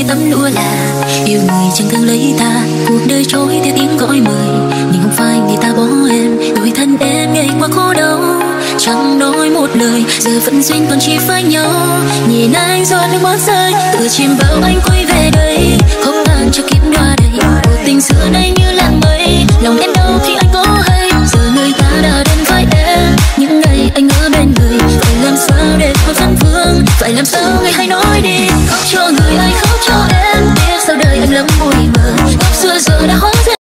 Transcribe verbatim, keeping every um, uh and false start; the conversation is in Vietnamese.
tấm lụa là yêu người chẳng thương lấy ta, cuộc đời trôi theo tiếng gọi mời, nhưng không phải người ta bỏ em, đôi thân em ngày qua khổ đau, chẳng nói một lời, giờ vẫn duyên còn chỉ với nhau. Nhìn anh giọt nước mắt rơi, tựa chìm vào anh quay về đây, không tàn cho kiếp đọa đầy, cuộc tình xưa nay như làng mây, lòng em đau khi anh có hay, giờ người ta đã đến với em, những ngày anh ở bên người, phải làm sao để thôi phấn vương, phải làm sao ngày hãy nói đi.